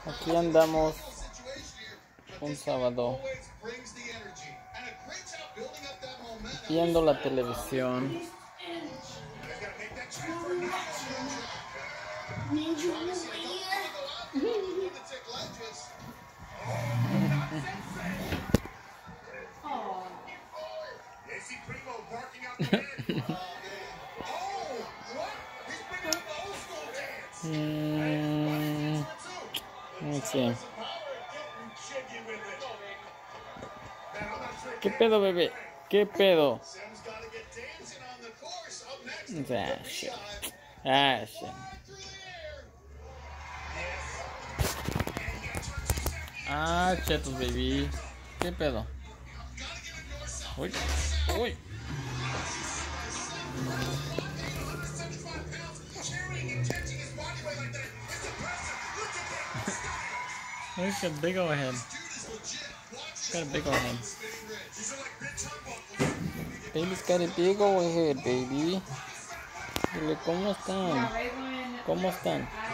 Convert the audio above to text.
Aquí andamos un sábado viendo la televisión. Sí. ¿Qué pedo, bebé? ¿Qué pedo? Chetos, baby. ¿Qué pedo? Uy, uy. Look at big old head. Got a big old head. Baby's got a big old head, baby. Dile, ¿cómo están? ¿Cómo están?